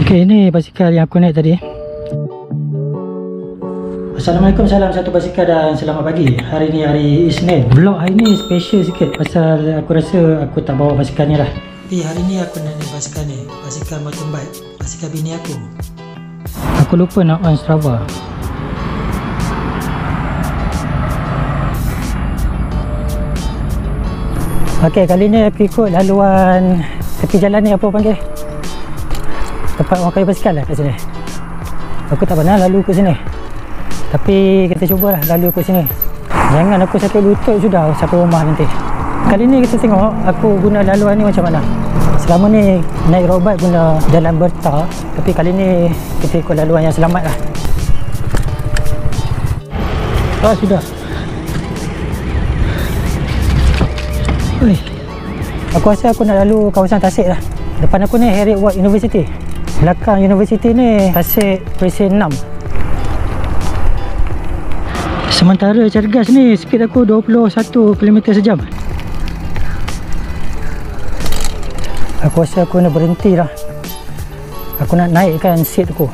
Okay, ini basikal yang aku naik tadi. Assalamualaikum, salam satu basikal dan selamat pagi. Hari ni hari Isnin. Vlog hari ni special sikit pasal aku rasa aku tak bawa basikal ni lah. Tapi hari ni aku nak naik basikal ni, basikal mountain bike, basikal bini aku. Aku lupa nak on Strava. Okay, kali ni aku ikut laluan tepi jalan ni, apa panggil? Tempat orang kayu basikal lah kat sini. Aku tak pernah lalu ke sini, tapi kita cubalah lalu ke sini. Jangan aku sakit lutut sudah sampai rumah nanti. Kali ni kita tengok aku guna laluan ni macam mana. Selama ni naik road bike guna jalan bertar, tapi kali ni kita ikut laluan yang selamat lah. Sudah. Aku rasa aku nak lalu kawasan Tasik lah. Depan aku ni Heriot-Watt University. Belakang universiti ni Tasik Presin 6. Sementara Cergas ni speed aku 21 km sejam. Aku rasa aku nak berhenti lah. Aku nak naikkan seat aku.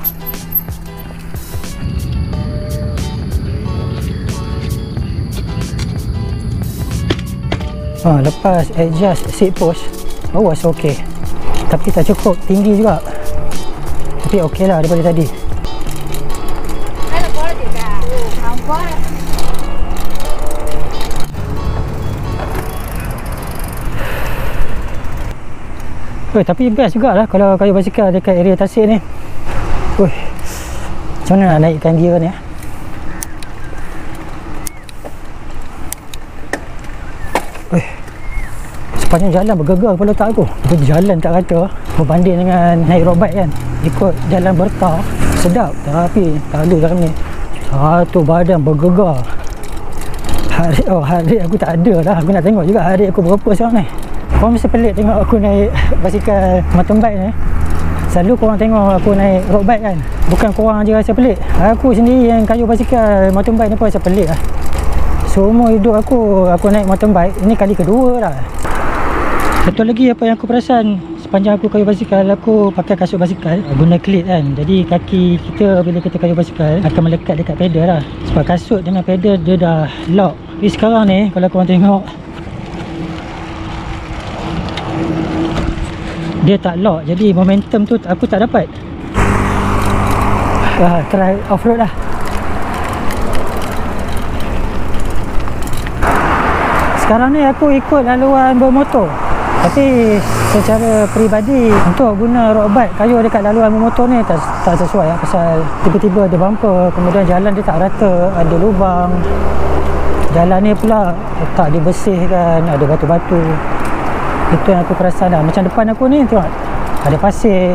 Lepas adjust seat post, was okay. Tapi tak cukup tinggi juga. Tapi okey lah daripada tadi. Tapi best jugalah kalau kayu basikal dekat area Tasik ni. Macam mana nak naikkan gear ni? Sepanjang jalan bergegar kepala otak aku. Jalan tak rata berbanding dengan naik road bike kan. Ikut jalan bertar sedap, tapi tak ada dalam ni. Satu badan bergegar. Hari aku tak ada lah. Aku nak tengok juga hari aku berapa sekarang ni. Korang mesti pelik tengok aku naik basikal mountain bike ni. Selalu korang tengok aku naik road bike kan. Bukan korang je rasa pelik, aku sendiri yang kayu basikal mountain bike ni pun rasa pelik lah. Seumur hidup aku naik mountain bike, ini kali kedua lah. Satu lagi apa yang aku perasan, sepanjang aku kayu basikal, aku pakai kasut basikal guna klit kan. Jadi kaki kita bila kita kayu basikal akan melekat dekat pedal lah. Sebab kasut dengan pedal dia dah lock. Tapi sekarang ni kalau korang tengok, dia tak lock, jadi momentum tu aku tak dapat. Try off-road lah. Sekarang ni aku ikut laluan bermotor, tapi secara peribadi untuk guna road bike kayu dekat laluan bermotor ni tak sesuai lah. Pasal tiba-tiba ada bumper, kemudian jalan dia tak rata, ada lubang. Jalan ni pula tak dibersihkan, ada batu-batu. Itu yang aku perasan lah. Macam depan aku ni tengok, ada pasir.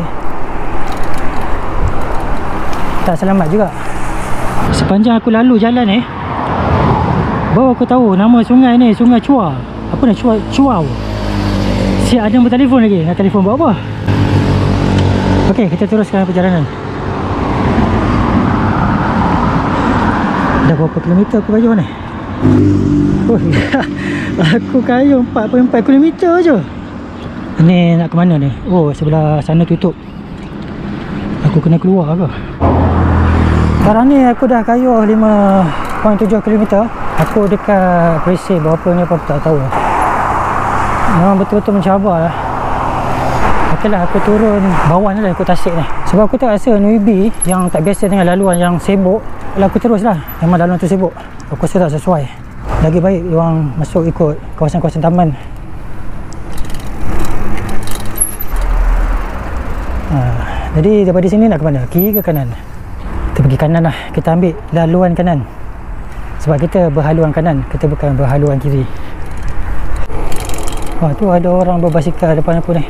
Tak selamat juga. Sepanjang aku lalu jalan ni, baru aku tahu nama sungai ni, Sungai Chua. Apa nak Chua? Siap ada nombor telefon lagi. Nak telefon buat apa? Okey, kita teruskan perjalanan. Dah berapa kilometer aku kayu ni? Aku kayu 4.4 km je. Ni nak ke mana ni? Sebelah sana tutup. Aku kena keluar ke? Sekarang ni aku dah kayu 5.7 km. Aku dekat Presin berapa ni apa tak tahu. Memang betul-betul mencabar lah. Okey lah, aku turun bawah ni lah, aku Tasik ni. Sebab aku tak rasa newbie yang tak biasa dengan laluan yang sibuk. Kalau aku terus lah, memang laluan tu sibuk, aku rasa tak sesuai. Lagi baik diorang masuk ikut kawasan-kawasan taman. Jadi daripada sini nak ke mana? Kiri ke kanan? Kita pergi kanan lah. Kita ambil laluan kanan. Sebab kita berhaluan kanan, kita bukan berhaluan kiri. Tu ada orang berbasikal depan aku ni.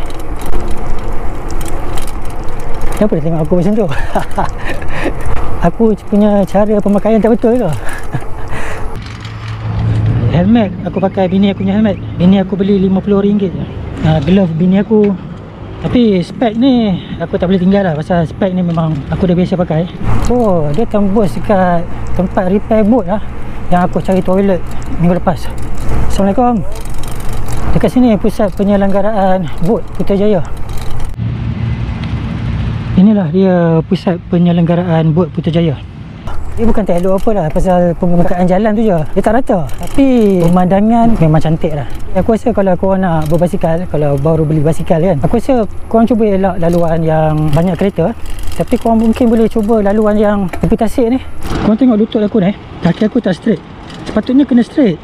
Kenapa dia tengok aku macam tu? Aku punya cara pemakaian tak betul ke? Helmet, aku pakai bini aku punya helmet. Bini aku beli RM50 je. Glove bini aku. Tapi spek ni aku tak boleh tinggal lah. Pasal spek ni memang aku dah biasa pakai. Dia tembus dekat tempat repair boat lah yang aku cari toilet minggu lepas. Assalamualaikum. Dekat sini pusat penyelenggaraan boat Putrajaya. Inilah dia pusat penyelenggaraan bot Putrajaya. Dia bukan tak elok apa lah pasal pembukaan jalan tu je. Dia tak rata. Tapi pemandangan memang cantik lah. Aku rasa kalau korang nak berbasikal, kalau baru beli basikal kan, aku rasa korang cuba elak laluan yang banyak kereta. Tapi korang mungkin boleh cuba laluan yang tepi tasik ni. Korang tengok lutut aku ni, kaki aku tak straight. Sepatutnya kena straight.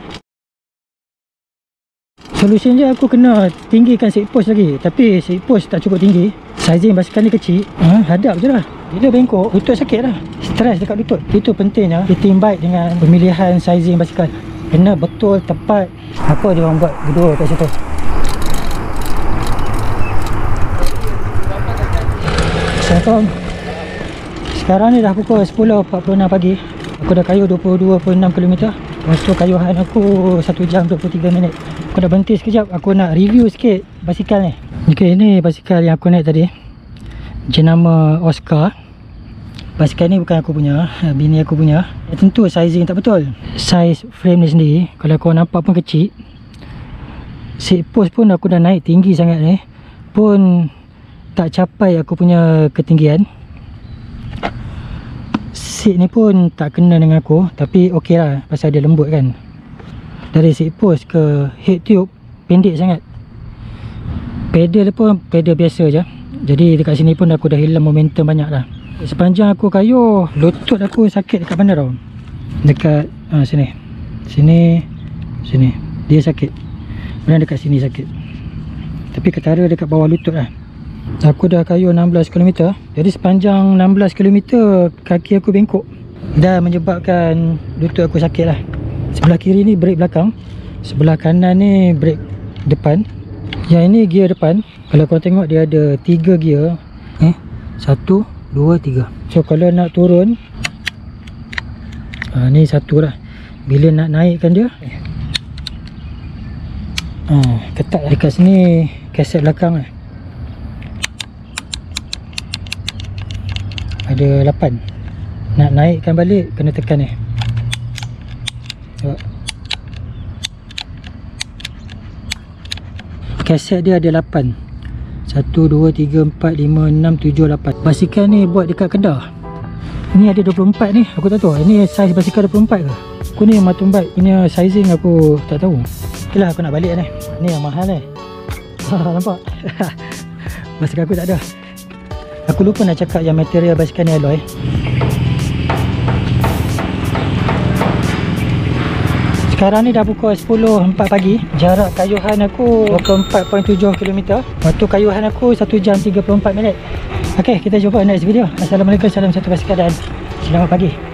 Solution je aku kena tinggikan seat post lagi. Tapi seat post tak cukup tinggi. Sizing basikal ni kecil, hadap je lah. Bila bengkok, lutut sakit lah. Stres dekat lutut. Itu pentingnya fitting bike dengan pemilihan sizing basikal. Kena betul, tepat. Apa dia orang buat berdua kat situ. Assalamualaikum. Sekarang ni dah pukul 10.46 pagi. Aku dah kayuh 22.6km. Lepas tu kayuhan aku 1 jam 23 minit. Aku dah berhenti sekejap. Aku nak review sikit basikal ni. Ok, ni basikal yang aku naik tadi. Jenama Oscar. Basikal ni bukan aku punya, bini aku punya. Tentu sizing tak betul. Size frame ni sendiri, kalau kau nampak pun kecil. Seat post pun aku dah naik tinggi sangat ni, pun tak capai aku punya ketinggian. Seat ni pun tak kena dengan aku, tapi ok lah pasal dia lembut kan. Dari seat post ke head tube pendek sangat. Pedal pun pedal biasa je. Jadi dekat sini pun aku dah hilang momentum banyak lah. Sepanjang aku kayuh, lutut aku sakit dekat mana tau. Dekat sini. Sini dia sakit. Kemudian dekat sini sakit. Tapi ketara dekat bawah lutut lah. Aku dah kayuh 16km. Jadi sepanjang 16km kaki aku bengkok, dah menyebabkan lutut aku sakit lah. Sebelah kiri ni brake belakang, sebelah kanan ni brake depan. Yang ini gear depan. Kalau kau tengok dia ada 3 gear. 1, 2, 3. So kalau nak turun, ni satu lah. Bila nak naikkan dia, ketat lah. Dekat sini kaset belakang lah. Ada 8. Nak naikkan balik kena tekan ni. Tengok. Kaset dia ada 8. 1, 2, 3, 4, 5, 6, 7, 8. Basikal ni buat dekat Kedah. Ni ada 24 ni. Aku tak tahu ni saiz basikal 24 ke. Aku ni mountain bike punya sizing aku tak tahu. Ok lah, aku nak balik ni. Ni yang mahal ni. Nampak? Basikal aku tak ada. Aku lupa nak cakap yang material basikal ni alloy. Sekarang ni dah pukul 10.04 pagi. Jarak kayuhan aku 24.7km. Waktu kayuhan aku 1 jam 34 minit. Ok, kita jumpa next video. Assalamualaikum, salam satu basikal dan selamat pagi.